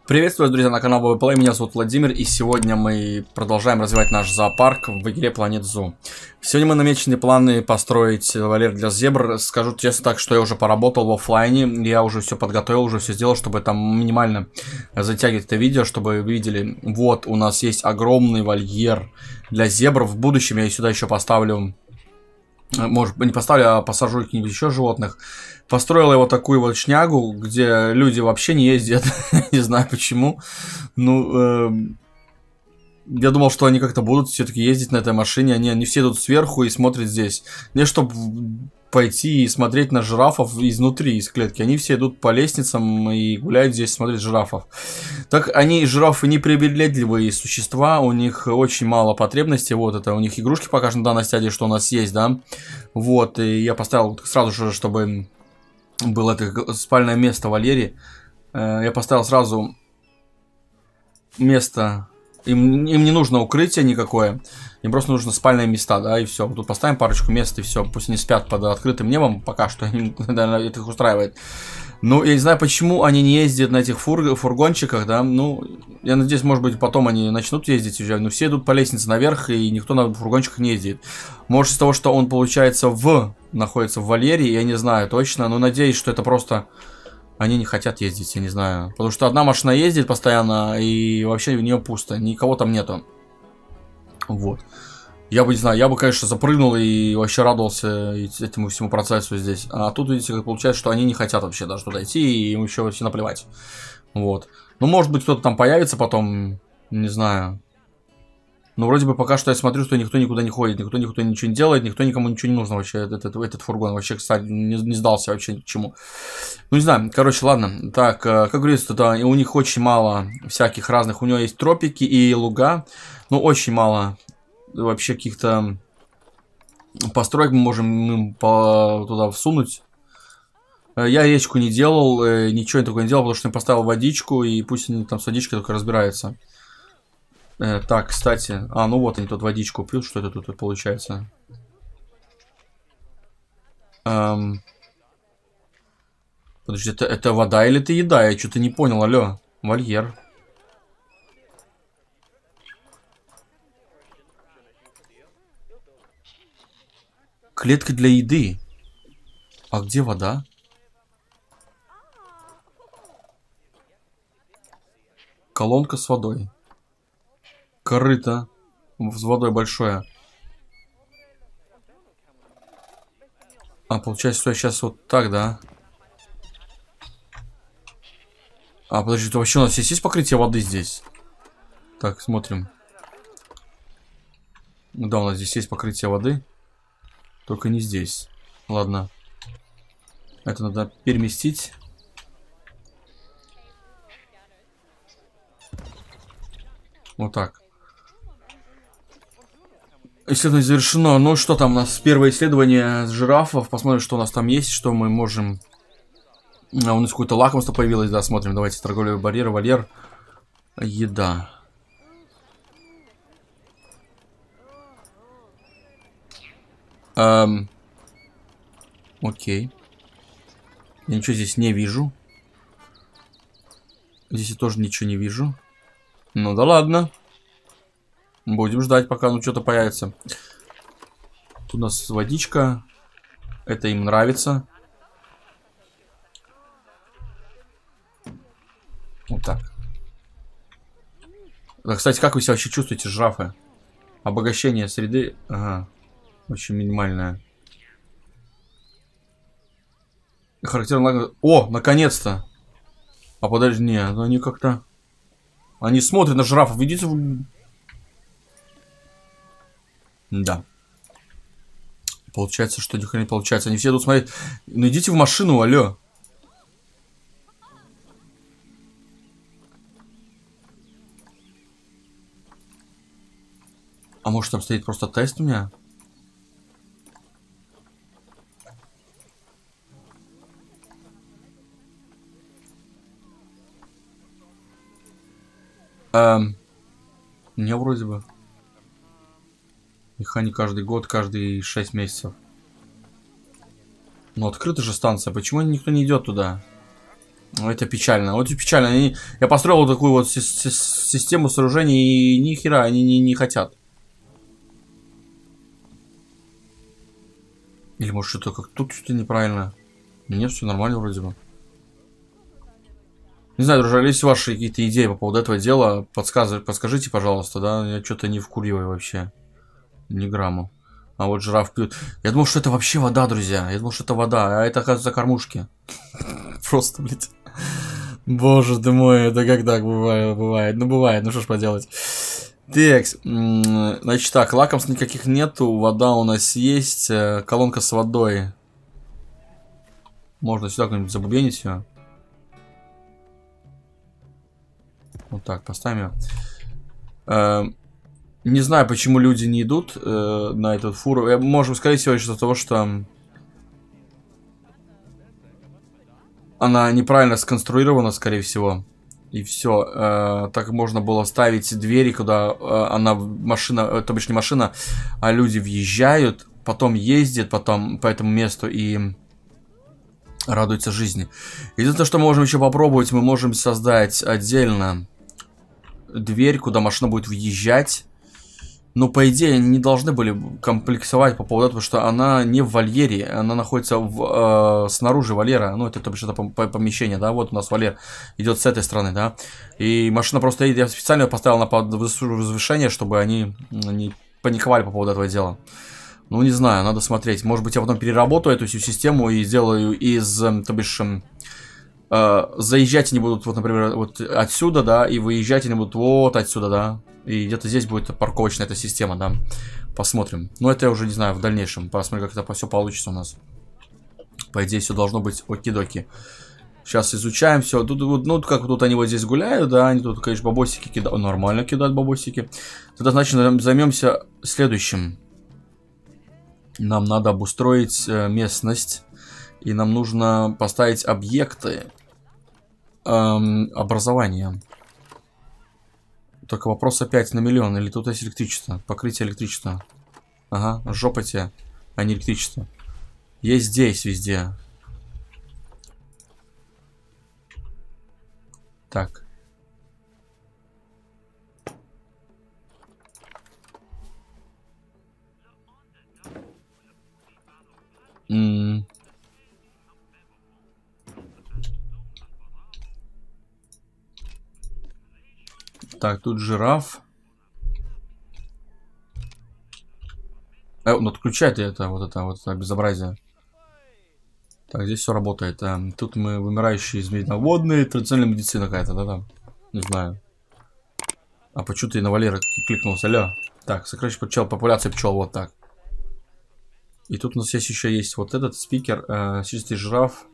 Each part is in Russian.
Приветствую, друзья, на канале Bobby Play. Меня зовут Владимир, и сегодня мы продолжаем развивать наш зоопарк в игре Planet Zoo. Сегодня мы намечены планы построить вольер для зебр. Скажу честно так, что я уже поработал в оффлайне, я уже все подготовил, уже все сделал, чтобы там минимально затягивать это видео, чтобы вы видели. Вот, у нас есть огромный вольер для зебр. В будущем я сюда еще поставлю... Может, не поставлю, а посажу каких-нибудь еще животных. Построил его такую вот шнягу, где люди вообще не ездят. Не знаю почему. Ну, я думал, что они как-то будут все-таки ездить на этой машине. Они все идут сверху и смотрят здесь. Не чтобы пойти и смотреть на жирафов изнутри, из клетки. Они все идут по лестницам и гуляют здесь, смотрят жирафов. Так они, жирафы, непривередливые существа, у них очень мало потребностей. Вот это у них игрушки пока что на данной стадии, что у нас есть, да. Вот, и я поставил сразу же, чтобы было это спальное место в вольере. Я поставил сразу место. Им не нужно укрытие никакое. Им просто нужно спальные места, да, и все. Тут поставим парочку мест, и все. Пусть они спят под открытым небом пока что. Наверное, это их устраивает. Ну, я не знаю, почему они не ездят на этих фургончиках, да. Ну, я надеюсь, может быть, потом они начнут ездить уже. Но все идут по лестнице наверх, и никто на фургончиках не ездит. Может, из-за того, что он, получается, находится в вольере, я не знаю точно. Но надеюсь, что это просто... Они не хотят ездить, я не знаю. Потому что одна машина ездит постоянно, и вообще в нее пусто. Никого там нету. Вот. Я бы, не знаю, я бы, конечно, запрыгнул и вообще радовался этому всему процессу здесь. А тут, видите, как получается, что они не хотят вообще даже туда идти, и им еще все наплевать. Вот. Ну, может быть, кто-то там появится потом, не знаю. Но вроде бы пока что я смотрю, что никто никуда не ходит, никто ничего не делает, никто никому ничего не нужно вообще. Этот фургон вообще, кстати, не сдался вообще ни к чему. Ну, не знаю, короче, ладно. Так, как говорится, да, у них очень мало всяких разных. У него есть тропики и луга, но очень мало вообще каких-то построек мы можем им туда всунуть. Я речку не делал, ничего такого не делал, потому что я поставил водичку, и пусть они там с водичкой только разбираются. Так, кстати. Ну вот они тут водичку пьют. Что это тут получается? Подожди, это вода или это еда? Я что-то не понял, алло. Вольер. Клетка для еды. А где вода? Колонка с водой. Корыто с водой большое. Получается, что я сейчас вот так, да? Подожди, то вообще у нас есть покрытие воды здесь? Так, смотрим. Да, у нас здесь есть покрытие воды. Только не здесь. Ладно. Это надо переместить. Вот так. Исследование завершено. Ну что там у нас? Первое исследование с жирафов. Посмотрим, что у нас там есть, что мы можем... У нас какое-то лакомство появилось, да, смотрим. Давайте, торговый барьер, вольер. Еда. Окей. Я ничего здесь не вижу. Здесь я тоже ничего не вижу. Ну да ладно. Будем ждать, пока ну что-то появится. Тут у нас водичка. Это им нравится. Вот так. Да, кстати, как вы себя вообще чувствуете, жирафы? Обогащение среды. Ага. Очень минимальное. Характерно. О, наконец-то! Подожди, не, они как-то... Они смотрят на жирафов. Видите? Да. Получается, что ни хрена не получается. Они все идут смотреть. Ну идите в машину, алло. А может там стоит просто тест у меня? Не вроде бы. Их они каждый год, каждые 6 месяцев. Ну, открыта же станция. Почему никто не идет туда? Это печально. Вот печально. Я построил вот такую вот систему сооружений, и ни хера они не хотят. Или может что-то как тут что-то неправильно. Нет, все нормально вроде бы. Не знаю, друзья, есть ваши какие-то идеи по поводу этого дела, подскажите, пожалуйста, да? Я что-то не вкуриваю вообще. Ни грамма. А вот жираф пьет. Я думал, что это вообще вода, друзья. Я думал, что это вода, а это, оказывается, кормушки. Просто, блядь. Боже ты мой, это как так бывает? Ну, бывает, ну что ж поделать. Так, значит так, лакомств никаких нету, вода у нас есть, колонка с водой. Можно сюда как-нибудь забубенить ее. Вот так, поставим ее. Не знаю, почему люди не идут на эту фуру. Можем, скорее всего, из-за того, что она неправильно сконструирована, скорее всего. И все. Так можно было ставить двери, куда машина, то бишь не машина, а люди въезжают, потом ездят потом по этому месту и радуются жизни. Единственное, что мы можем еще попробовать, мы можем создать отдельно дверь, куда машина будет въезжать. Но, по идее, они не должны были комплексовать по поводу этого, что она не в вольере, она находится снаружи вольера. Ну, это то бишь это помещение, да, вот у нас вольер идет с этой стороны, да. И машина просто едет, я специально поставил на возвышение, чтобы они не паниковали по поводу этого дела. Ну, не знаю, надо смотреть. Может быть, я потом переработаю эту всю систему и сделаю из, то бишь, заезжать они будут, вот, например, вот отсюда, да, и выезжать они будут вот отсюда, да. И где-то здесь будет парковочная эта система, да. Посмотрим. Но это я уже не знаю в дальнейшем. Посмотрим, как это все получится у нас. По идее, все должно быть оки-доки. Сейчас изучаем все. Тут, ну, как тут они вот здесь гуляют, да. Они тут, конечно, бабосики кидают. Нормально кидают бабосики. Тогда, значит, займемся следующим. Нам надо обустроить местность. И нам нужно поставить объекты образования. Только вопрос опять на миллион. Или тут есть электричество? Покрытие электричества. Ага, жопа тебе, а не электричество. Есть здесь везде. Так. Так, тут жираф. Ну, отключай это вот безобразие. Так, здесь все работает. Тут мы вымирающие змеиноводные, традиционная медицина какая-то, да-да. Не знаю. А почему ты на Валера кликнулся, алло? Так, сокращать популяция пчел, вот так. И тут у нас есть еще вот этот спикер, чистый жираф.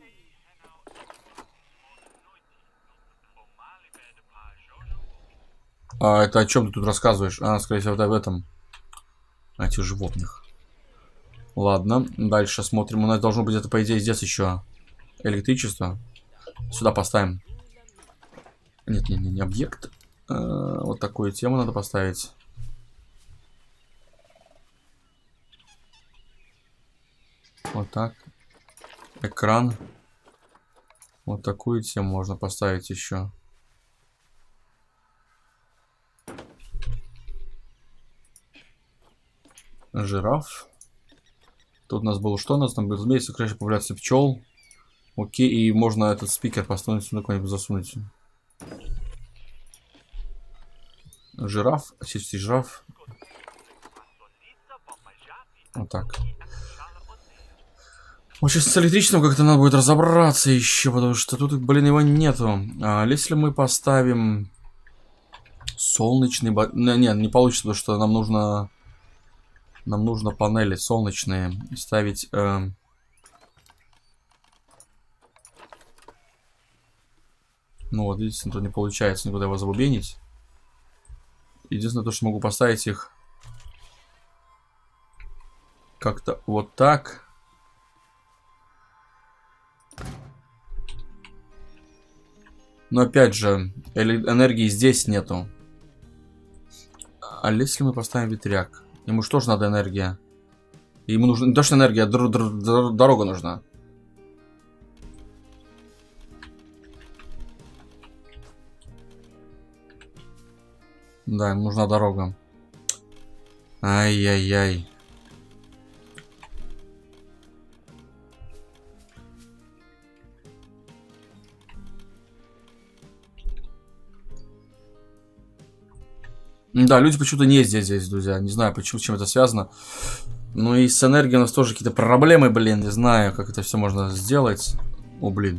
А это о чем ты тут рассказываешь? Скорее всего, об этом. О этих животных. Ладно, дальше смотрим. У нас должно быть это, по идее, здесь еще электричество. Сюда поставим. Нет, не объект. Вот такую тему надо поставить. Вот так. Экран. Вот такую тему можно поставить еще. Жираф. Тут у нас было что? У нас там был змей, сокращать популяция пчел. Окей, и можно этот спикер поставить сюда, куда-нибудь засунуть. Жираф, чистый жираф. Вот так. Вот сейчас с электричеством как-то надо будет разобраться еще, потому что тут, блин, его нету. А если мы поставим солнечный... Нет, не получится, потому что нам нужно... Нам нужно панели солнечные ставить. Ну вот, видите, тут не получается никуда его забубенить. Единственное, то, что могу поставить их как-то вот так. Но опять же, энергии здесь нету. А если мы поставим ветряк? Ему же тоже надо энергия. Ему нужна не то, что энергия, а дорога нужна. Да, им нужна дорога. Ай-яй-яй. Да, люди почему-то не ездят здесь, друзья. Не знаю, почему, с чем это связано. Ну и с энергией у нас тоже какие-то проблемы, блин. Не знаю, как это все можно сделать. О, блин.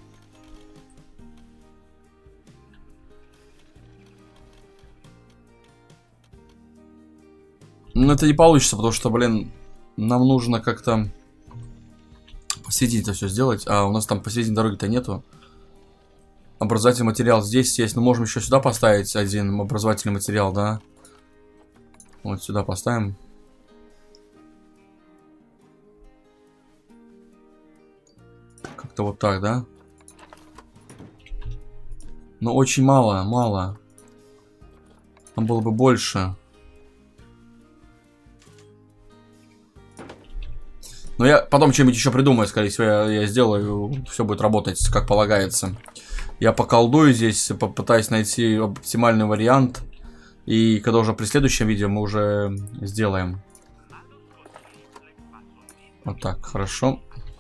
Ну, это не получится, потому что, блин, нам нужно как-то посередине это все сделать. А у нас там посередине дороги-то нету. Образовательный материал здесь есть. Но можем еще сюда поставить один образовательный материал, да? Вот сюда поставим. Как-то вот так, да? Но очень мало, мало. Там было бы больше. Но я потом что-нибудь еще придумаю, скорее всего, я сделаю, все будет работать, как полагается. Я поколдую здесь, попытаюсь найти оптимальный вариант. И когда уже при следующем видео мы уже сделаем. Вот так, хорошо.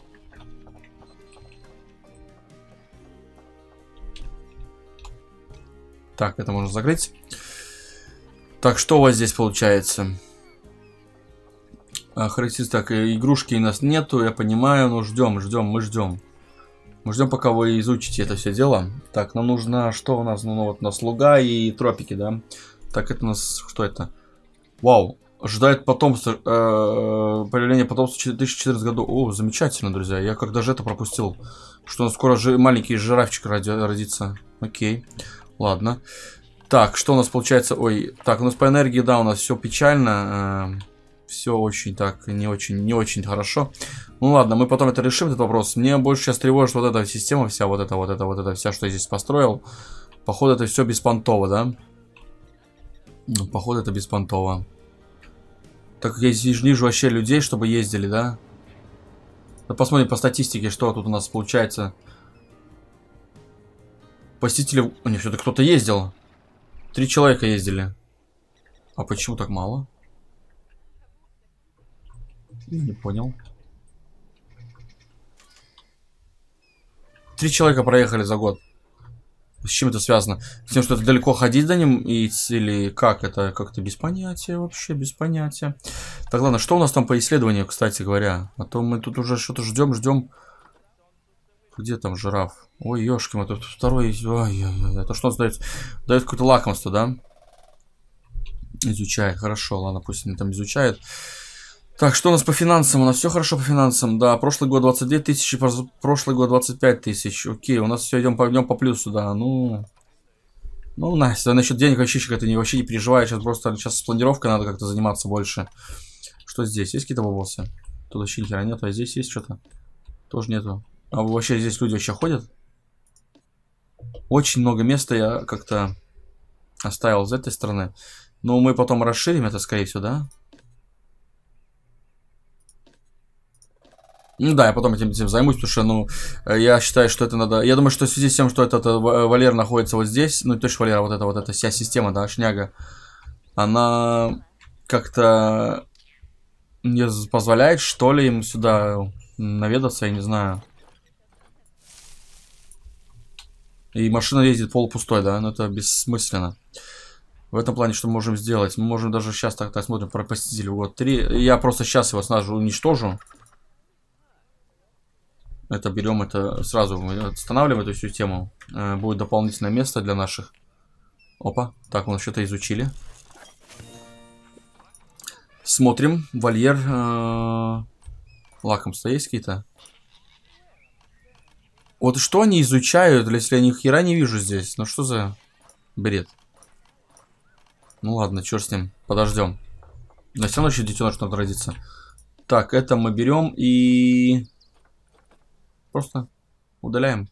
Так, это можно закрыть. Так, что у вас здесь получается? Характеристики, так, игрушки у нас нету, я понимаю, но ждем. Мы ждем, пока вы изучите это все дело. Так, нам нужно, что у нас? Ну, вот на слуга и тропики, да? Так, это у нас, что это? Вау, ожидает потомство, появление потомства в 2014 году. О, замечательно, друзья, я как даже это пропустил. Что у нас скоро маленький жирафчик родится. Окей, ладно. Так, что у нас получается? Ой, так, у нас по энергии, да, у нас все печально. Все очень так, не очень хорошо. Ну ладно, мы потом это решим, этот вопрос. Мне больше сейчас тревожит вот эта система вся, вот эта вся, что я здесь построил. Походу, это все беспонтово, да? Ну, походу, это беспонтово. Так как я здесь вижу вообще людей, чтобы ездили, да? Да посмотрим по статистике, что тут у нас получается. Посетители... Нет, все-таки кто-то ездил. 3 человека ездили. А почему так мало? Не понял. 3 человека проехали за год. С чем это связано? С тем, что это далеко ходить до ним? Или как это? Как-то без понятия вообще, без понятия. Так, ладно, что у нас там по исследованию, кстати говоря? А то мы тут уже что-то ждем. Где там жираф? Ой, ёшки, мы тут второй... Ой-ой-ой, это что у нас дает? Дает какое-то лакомство, да? Изучает, хорошо, ладно, пусть они там изучают. Так, что у нас по финансам? У нас все хорошо по финансам. Да, прошлый год 22 тысячи, прошлый год 25 тысяч. Окей, у нас все идем по плюсу, да. Ну, Настя, насчет денег вообще не переживай. Сейчас с планировкой надо как-то заниматься больше. Что здесь? Есть какие-то вопросы? Тут вообще ни хера нету, а здесь есть что-то? Тоже нету. А вообще здесь люди вообще ходят? Очень много места я как-то оставил с этой стороны. Но мы потом расширим это, скорее всего, да? Ну да, я потом этим займусь, потому что, ну, я считаю, что это надо... Я думаю, что в связи с тем, что этот Валер находится вот здесь, ну, точно Валера, вот эта вся система, да, шняга, она как-то не позволяет, что ли, им сюда наведаться, я не знаю. И машина ездит полупустой, да, но это бессмысленно. В этом плане, что мы можем сделать? Мы можем даже сейчас так смотрим про посетителей в год 3. Я просто сейчас его сразу уничтожу. Это берем, это сразу мы останавливаем эту всю тему. Будет дополнительное место для наших. Опа, так, мы что-то изучили. Смотрим, вольер. Лакомства есть какие-то? Вот что они изучают, если я ни хера не вижу здесь? Ну что за бред? Ну ладно, черт с ним, подождем. Но все равно еще детеныш надо родиться. Так, это мы берем и... Просто удаляем.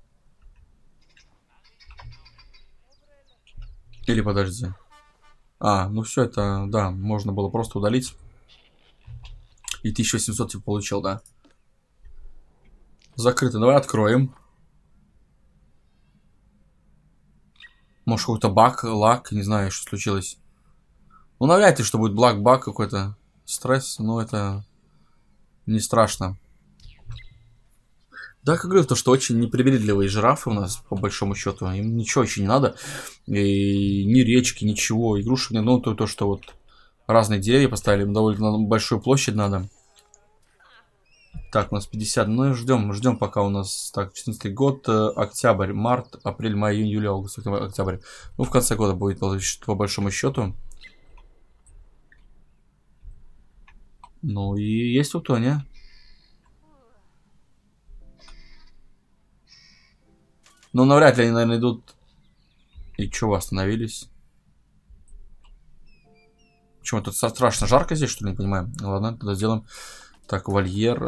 Или подожди. А, ну все это, да, можно было просто удалить. И 1800 типа получил, да. Закрыто. Давай откроем. Может, какой-то баг, лаг, не знаю, что случилось. Ну, навряд ли, что будет баг какой-то. Стресс, но это не страшно. Да, как говорю, то, что очень непривередливые жирафы у нас, по большому счету. Им ничего еще не надо. И ни речки, ничего. Игрушек нет. Ну, то, что вот разные деревья поставили. Довольно большую площадь надо. Так, у нас 50. Ну, ждем, пока у нас... Так, 14 год, октябрь, март, апрель, май, июнь, июль, август, октябрь. Ну, в конце года будет, по большому счету. Ну, и есть утония. Ну, навряд ли они, наверное, идут... И чё, вы остановились? Почему тут страшно жарко здесь, что ли, не понимаю? Ладно, тогда сделаем... Так, вольер...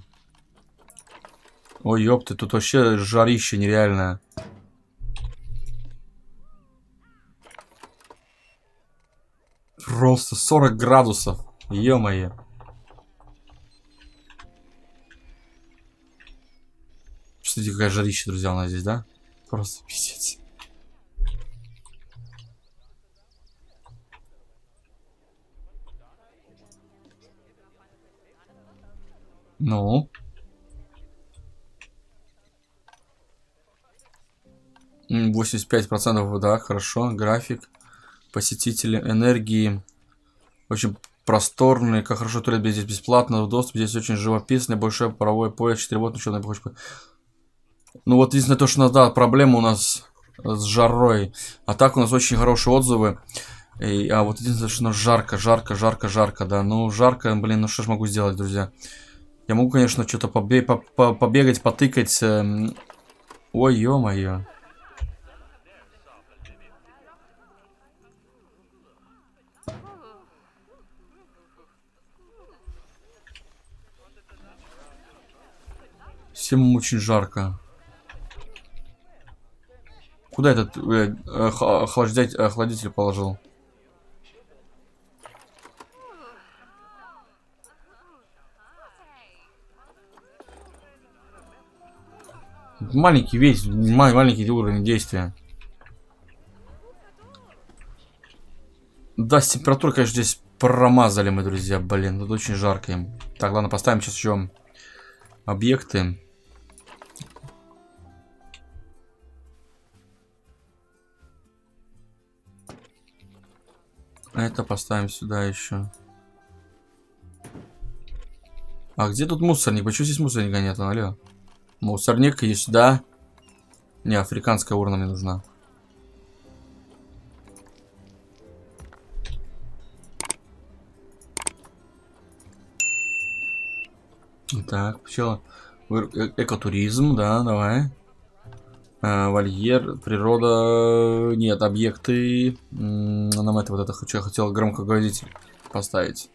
Ой, ёпты, тут вообще жарище нереальное. Просто 40 градусов. Ё-моё. Смотрите, какая жарища, друзья, у нас здесь, да? Просто пиздец. Ну? 85%, да, хорошо. График. Посетители, энергии. Очень просторный. Как хорошо, туалет здесь бесплатно. Доступ здесь очень живописный. Большое паровое поле. 4 вот, ничего не хочешь. Ну вот единственное то, что у нас, да, проблема у нас с жарой. А так у нас очень хорошие отзывы. А вот единственное, что у нас жарко, да. Ну, жарко, блин, ну что ж могу сделать, друзья? Я могу, конечно, что-то побегать, потыкать. Ой, ё-моё. Всем очень жарко. Куда этот охладитель положил? Маленький весь, маленький уровень действия. Да, с температурой, конечно, здесь промазали мы, друзья. Блин, тут очень жарко им. Так, ладно, поставим сейчас еще объекты. Это поставим сюда еще. А где тут мусорник? Почему здесь мусорника нет? Алло. Мусорник и сюда. Не, африканская урна мне нужна. Так, пчела. Экотуризм, да, давай. Вольер, природа. Нет, объекты. Нам это вот это хочу. Я хотел громкоговоритель поставить.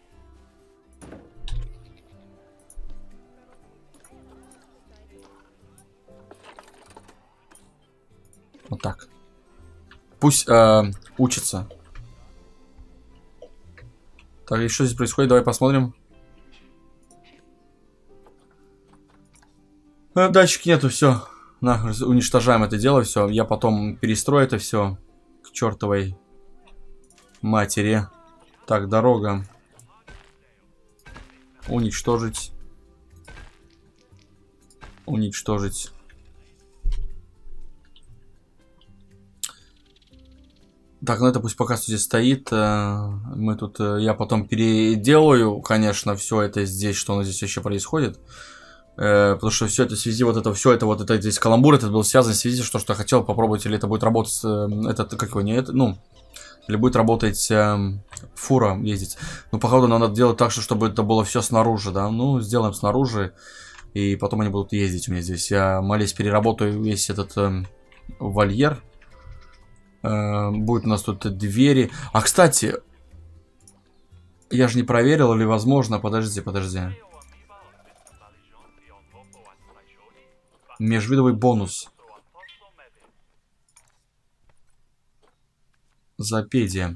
Вот так. Пусть учится. Так, и что здесь происходит? Давай посмотрим. Датчик нету, все. Уничтожаем это дело, все. Я потом перестрою это все к чертовой матери. Так, дорога. Уничтожить. Уничтожить. Так, ну это пусть пока что здесь стоит. Мы тут, я потом переделаю, конечно, все это здесь, что у нас здесь еще происходит. Потому что все это в связи, вот это здесь каламбур, это был связан в связи, что я хотел попробовать, или это будет работать, этот, как его, не это, ну, или будет работать фура ездить. Ну, походу, надо делать так, чтобы это было все снаружи, да, ну, сделаем снаружи, и потом они будут ездить у меня здесь. Я, молясь, переработаю весь этот вольер. Будет у нас тут двери. А, кстати, я же не проверил, или возможно, подожди. Межвидовый бонус. Зоопедия.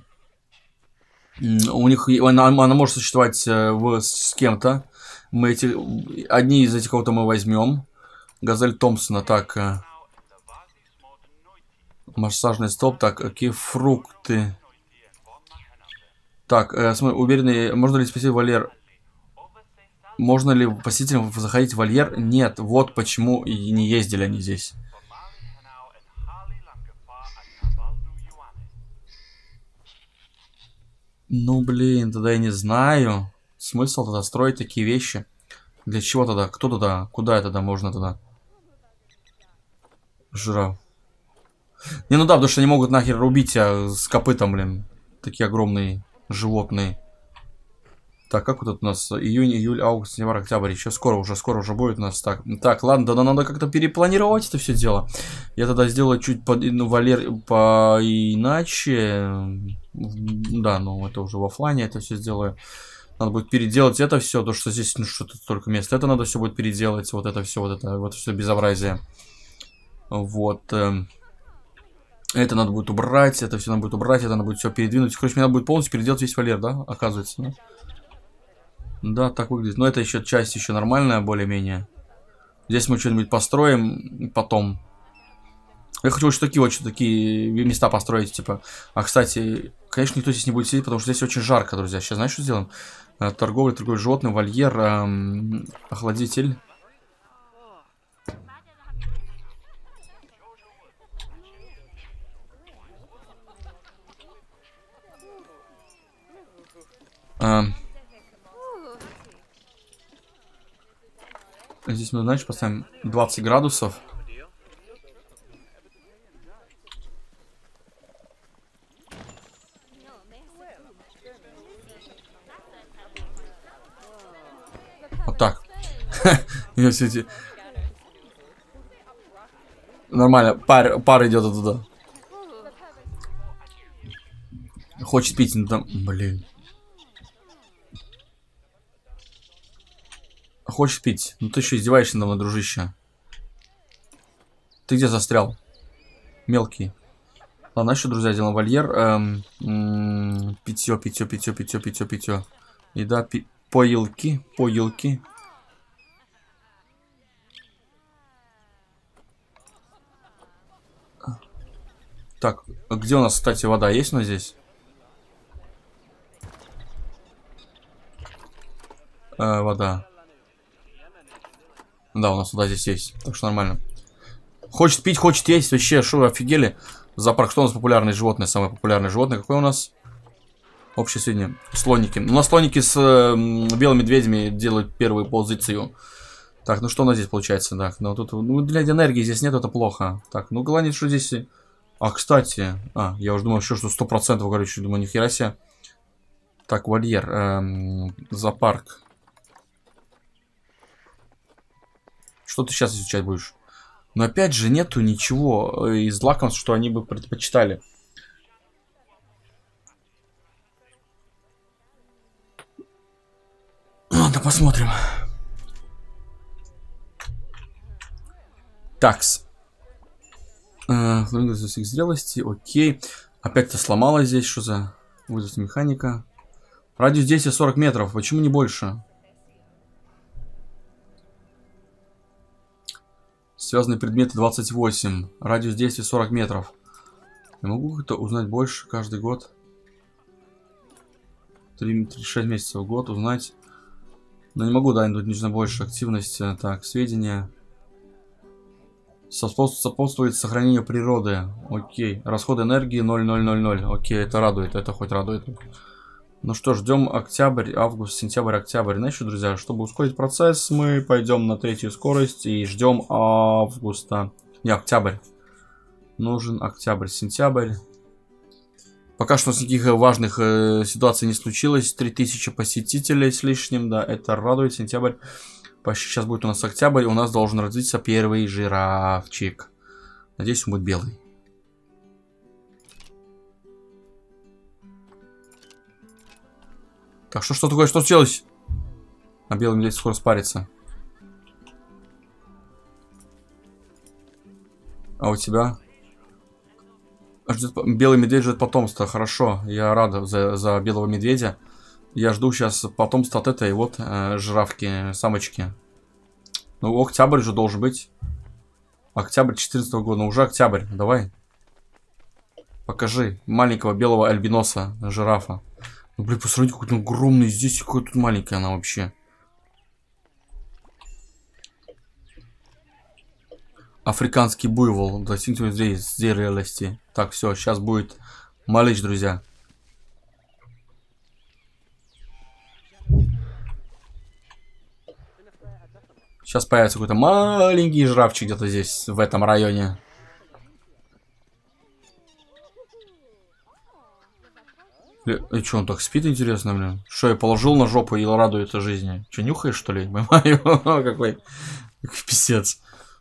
У них она может существовать с кем-то. Мы одни из этих кого-то мы возьмем. Газель Томпсона, так. Массажный столб. Так, какие фрукты? Так, смотри, уверенный, можно ли спасти вольер? Можно ли посетителям заходить в вольер? Нет, вот почему и не ездили они здесь. Ну, блин, тогда я не знаю. Смысл тогда строить такие вещи? Для чего тогда? Кто туда? Куда тогда можно тогда? Жираф. Не, ну да, потому что они могут нахер рубить тебя с копытом, блин. Такие огромные животные. Так, как вот тут у нас? Июнь, июль, август, сентябрь, октябрь. Еще скоро уже будет у нас. Так, ладно, тогда надо как-то перепланировать это все дело. Я тогда сделаю чуть вольер поиначе. Да, ну это уже в оффлайне это все сделаю. Надо будет переделать это все, то что здесь ну, что-то только место. Это надо все будет переделать. Вот это все безобразие. Вот. Это надо будет убрать, это все надо будет убрать, это надо будет все передвинуть. Короче, мне надо будет полностью переделать весь вольер, да? Оказывается, да? Да, так выглядит. Но это еще часть еще нормальная, более-менее. Здесь мы что-нибудь построим потом. Я хочу вот такие места построить, типа. А, кстати, конечно, никто здесь не будет сидеть, потому что здесь очень жарко, друзья. Сейчас знаешь, что сделаем? Торговля животным, вольер, охладитель. Здесь мы, знаешь, поставим 20 градусов. Вот так. Нормально, пар идет оттуда. Хочет пить, ну там, блин. Хочешь пить? Ну ты еще издеваешься надо мной, дружище. Ты где застрял? Мелкий. Ладно, еще, друзья, делаем вольер. Питье. Еда, поилки. Так, где у нас, кстати, вода? Есть у нас здесь? Вода. Да, у нас вода здесь есть, так что нормально. Хочет пить, хочет есть. Вообще, шо, офигели? Зоопарк. Что у нас популярное животное? Самое популярное животное. Какое у нас? Общее сведения. Слоники. У нас слоники с белыми медведями делают первую позицию. Так, ну что у нас здесь получается? Так, ну тут, ну, для энергии здесь нет, это плохо. Так, ну главное, что здесь... А, кстати... я уже думал, что 100%, короче, думаю, нихера себе. Так, вольер. Зоопарк. Что ты сейчас изучать будешь? Но опять же, нету ничего из лакомств, что они бы предпочитали. Ладно, посмотрим. Такс. Их зрелости, окей. Опять-то сломалось здесь, что за... Вызов механика. Радиус действия 40 метров, почему не больше? Связанные предметы 28. Радиус действия 40 метров. Я могу как-то узнать больше каждый год? 36 месяцев в год узнать. Но не могу, да, тут нужно больше активность. Так, сведения. Сопутствует сохранению природы. Окей. Расход энергии 0,000. Окей, это радует, это хоть радует. Ну что, ждем октябрь, август, сентябрь, октябрь. Значит, друзья, чтобы ускорить процесс, мы пойдем на 3-ю скорость и ждем августа. Не, октябрь. Нужен октябрь, сентябрь. Пока что у нас никаких важных ситуаций не случилось. 3000 посетителей с лишним, да, это радует. Сентябрь. Почти сейчас будет у нас октябрь, у нас должен родиться первый жирафчик. Надеюсь, он будет белый. Так, что такое? Что случилось? А белый медведь скоро спарится. А у тебя? Белый медведь ждет потомство. Хорошо, я рад за белого медведя. Я жду сейчас потомства от этой вот жирафки, самочки. Ну, октябрь же должен быть. Октябрь 2014 года. Ну, уже октябрь. Давай. Покажи маленького белого альбиноса, жирафа. Ну, блин, посмотрите, какой он огромный здесь, какой тут маленькая она вообще. Африканский буйвол. Достигнуть зрелости. Так, все, сейчас будет малыш, друзья. Сейчас появится какой-то маленький жирафчик где-то здесь, в этом районе. И что, он так спит, интересно, блин? Что, я положил на жопу и радуется жизни? Че, нюхаешь, что ли? Какой писец.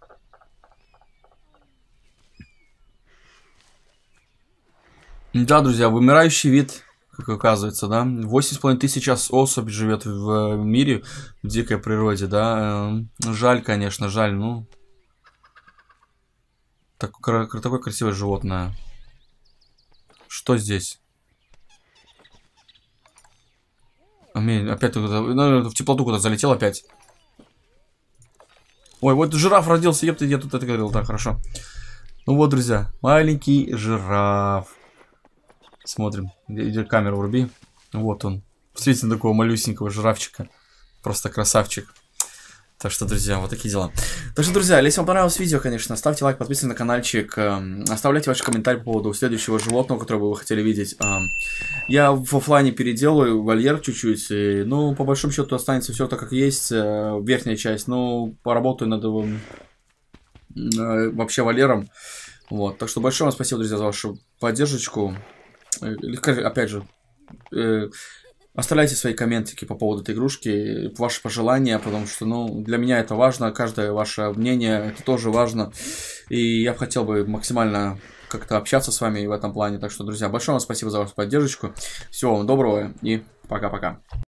Да, друзья, вымирающий вид, как оказывается, да. 8,5 тысяч особей живет в мире, в дикой природе, да. Жаль, конечно, жаль, ну. Такое красивое животное. Что здесь? Опять в теплоту куда-то залетел опять. Ой, вот жираф родился, ёпта, я тут это говорил, так, хорошо. Ну вот, друзья, маленький жираф. Смотрим, иди камеру вруби. Вот он. Встретим такого малюсенького жирафчика. Просто красавчик. Так что, друзья, вот такие дела. Так что, друзья, если вам понравилось видео, конечно, ставьте лайк, подписывайтесь на каналчик, оставляйте ваши комментарии по поводу следующего животного, которое бы вы хотели видеть. Я в офлайне переделаю вольер чуть-чуть, ну, по большому счету останется все так, как есть, верхняя часть, ну, поработаю над вообще вольером. Вот, так что большое вам спасибо, друзья, за вашу поддержку. Опять же, оставляйте свои комментики по поводу этой игрушки, ваши пожелания, потому что, ну, для меня это важно, каждое ваше мнение, это тоже важно. И я бы хотел бы максимально как-то общаться с вами в этом плане. Так что, друзья, большое вам спасибо за вашу поддержку. Всего вам доброго и пока-пока.